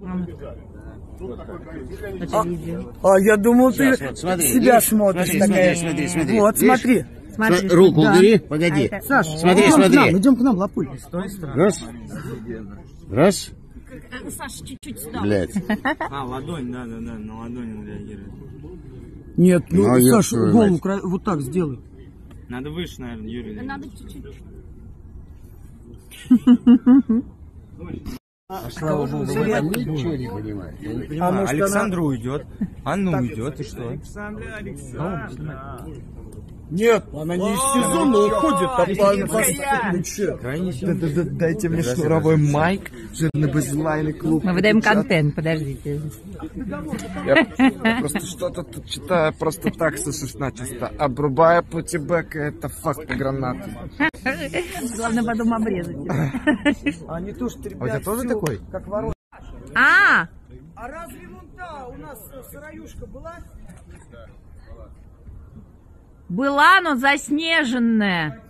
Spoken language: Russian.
А я думал, ты смотри, себя смотришь. Смотри. Вот, смотри. Смотри. Руку убери, погоди. Саш, смотри. Идем к нам, Лапуль. Раз. Саша, чуть-чуть сюда. Блядь. Ладонь, да, на ладони надо реагировать. Нет, ну, я Саш, твою голову мать. вот так сделай. Надо выше, наверное, Юрий. Надо чуть-чуть. Слава Богу, я ничего не понимаю. Я не понимаю. может, Александр уйдет, Анна уйдет, и что? Нет, она не из сезона уходит, Дайте мне шнуровой майк, жирно-базилайный клуб. Мы выдаем контент, подождите. Я просто что-то тут читаю просто так со 16. Обрубая путибека, это факт гранаты. Главное потом обрезать. А не то, что, ребят, у тебя тоже такой? Как ворот. А разве вон та у нас сыроюшка была? была, но заснеженная.